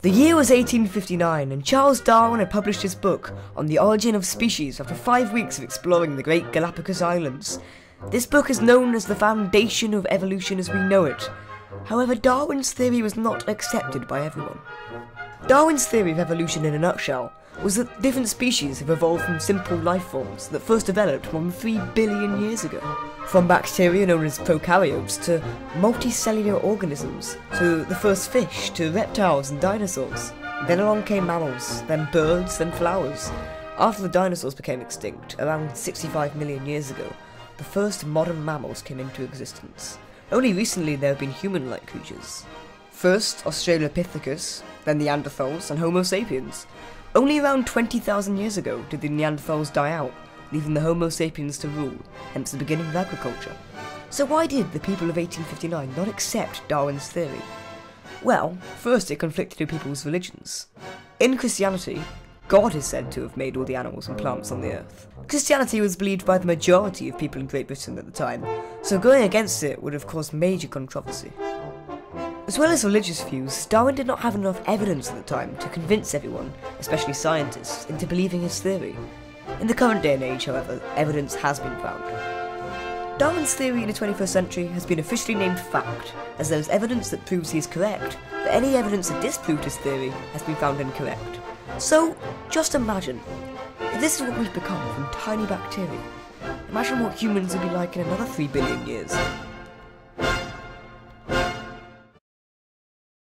The year was 1859 and Charles Darwin had published his book on the origin of species after 5 weeks of exploring the Great Galapagos Islands. This book is known as the foundation of evolution as we know it. However, Darwin's theory was not accepted by everyone. Darwin's theory of evolution in a nutshell was that different species have evolved from simple life forms that first developed more than 3 billion years ago. From bacteria known as prokaryotes to multicellular organisms, to the first fish, to reptiles and dinosaurs. Then along came mammals, then birds, then flowers. After the dinosaurs became extinct, around 65 million years ago, the first modern mammals came into existence. Only recently there have been human-like creatures. First Australopithecus, then Neanderthals and Homo sapiens. Only around 20,000 years ago did the Neanderthals die out, leaving the Homo sapiens to rule, hence the beginning of agriculture. So why did the people of 1859 not accept Darwin's theory? Well, first it conflicted with people's religions. In Christianity, God is said to have made all the animals and plants on the earth. Christianity was believed by the majority of people in Great Britain at the time, so going against it would have caused major controversy. As well as religious views, Darwin did not have enough evidence at the time to convince everyone, especially scientists, into believing his theory. In the current day and age, however, evidence has been found. Darwin's theory in the 21st century has been officially named fact, as there is evidence that proves he is correct, but any evidence that disproved his theory has been found incorrect. So, just imagine, if this is what we've become from tiny bacteria, imagine what humans will be like in another 3 billion years.